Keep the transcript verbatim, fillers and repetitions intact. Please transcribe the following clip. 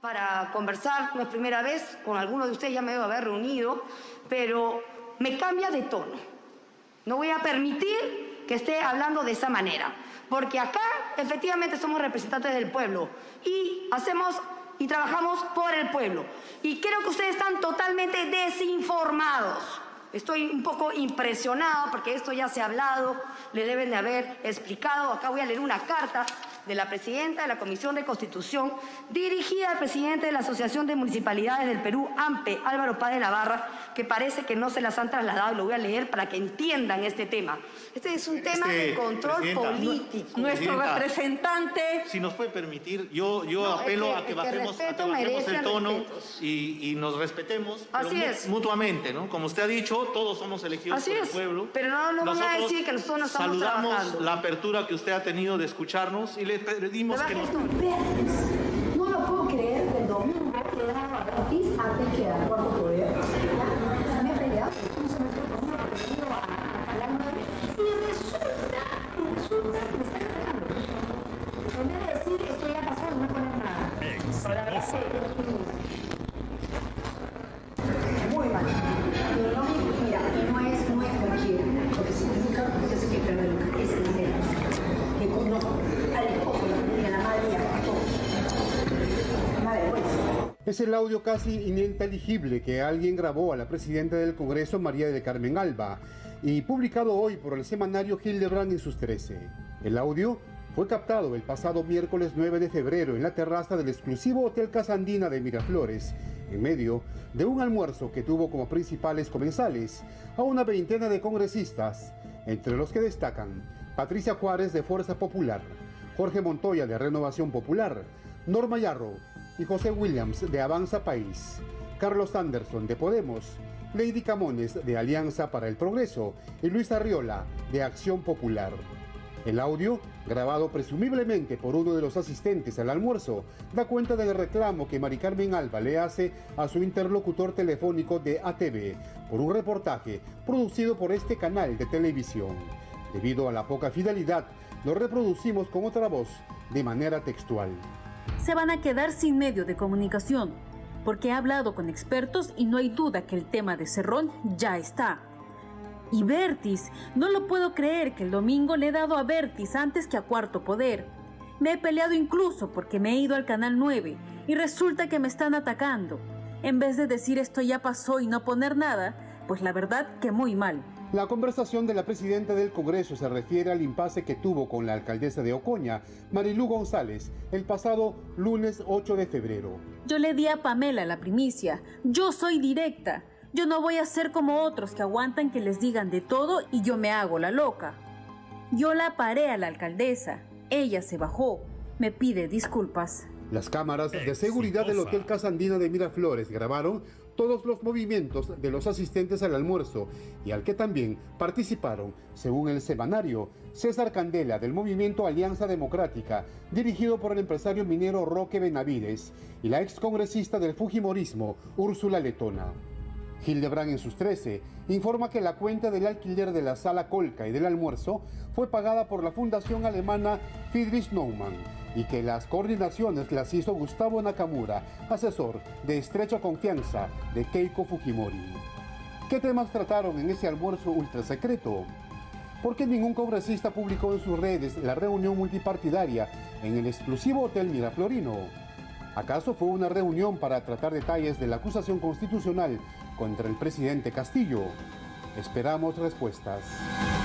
para conversar, no es primera vez, con algunos de ustedes ya me debo haber reunido, pero me cambia de tono. No voy a permitir que esté hablando de esa manera, porque acá efectivamente somos representantes del pueblo y hacemos y trabajamos por el pueblo. Y creo que ustedes están totalmente desinformados. Estoy un poco impresionado porque esto ya se ha hablado, le deben de haber explicado. Acá voy a leer una carta de la presidenta de la Comisión de Constitución, dirigida al presidente de la Asociación de Municipalidades del Perú, AMPE, Álvaro Páez de la Barra, que parece que no se las han trasladado, y lo voy a leer para que entiendan este tema. Este es un tema este, de control político. Nuestro representante... Si nos puede permitir, yo, yo no, apelo que, a que bajemos, a que bajemos el tono y, y nos respetemos Así es. mutuamente, ¿no? Como usted ha dicho, todos somos elegidos Así por es. el pueblo. Pero no, no van a decir que nosotros no estamos saludamos trabajando. la apertura que usted ha tenido de escucharnos y le pedimos que nos... No lo puedo creer que el domingo quedaba gratis antes que el cuarto poder. Me he peleado, no se me fue con uno que venido a hablar y resulta, resulta que me están dejando. En vez de decir esto ya pasó y no poner nada. Exitoso. Muy mal. Pero no, mira, no es, no es cualquiera. Lo que significa, porque yo sé que perder es el dinero. Que conozco al esposo, la familia, la madre y a todos. Una vergüenza. Es el audio casi ininteligible que alguien grabó a la presidenta del Congreso, María del Carmen Alba, y publicado hoy por el semanario Hildebrand en sus trece. El audio fue captado el pasado miércoles nueve de febrero en la terraza del exclusivo Hotel Casa Andina de Miraflores, en medio de un almuerzo que tuvo como principales comensales a una veintena de congresistas, entre los que destacan Patricia Juárez de Fuerza Popular, Jorge Montoya de Renovación Popular, Norma Yarro y José Williams de Avanza País, Carlos Anderson de Podemos, Lady Camones de Alianza para el Progreso y Luis Arriola de Acción Popular. El audio, grabado presumiblemente por uno de los asistentes al almuerzo, da cuenta del reclamo que Mari Carmen Alba le hace a su interlocutor telefónico de A T V por un reportaje producido por este canal de televisión. Debido a la poca fidelidad, lo reproducimos con otra voz de manera textual. Se van a quedar sin medio de comunicación, porque he hablado con expertos y no hay duda que el tema de Cerrón ya está. Y Bertis, no lo puedo creer que el domingo le he dado a Bertis antes que a Cuarto Poder. Me he peleado incluso porque me he ido al Canal nueve y resulta que me están atacando. En vez de decir esto ya pasó y no poner nada, pues la verdad que muy mal. La conversación de la presidenta del Congreso se refiere al impasse que tuvo con la alcaldesa de Ocoña, Marilú González, el pasado lunes ocho de febrero. Yo le di a Pamela la primicia. Yo soy directa. Yo no voy a ser como otros que aguantan que les digan de todo y yo me hago la loca. Yo la paré a la alcaldesa. Ella se bajó. Me pide disculpas. Las cámaras de seguridad del Hotel Casa Andina de Miraflores grabaron todos los movimientos de los asistentes al almuerzo y al que también participaron, según el semanario, César Candela del movimiento Alianza Democrática, dirigido por el empresario minero Roque Benavides, y la excongresista del Fujimorismo, Úrsula Letona. Hildebrand en sus trece informa que la cuenta del alquiler de la sala Colca y del almuerzo fue pagada por la fundación alemana Friedrich Naumann y que las coordinaciones las hizo Gustavo Nakamura, asesor de estrecha confianza de Keiko Fujimori. ¿Qué temas trataron en ese almuerzo ultrasecreto? ¿Por qué ningún congresista publicó en sus redes la reunión multipartidaria en el exclusivo Hotel Miraflorino? ¿Acaso fue una reunión para tratar detalles de la acusación constitucional contra el presidente Castillo? Esperamos respuestas.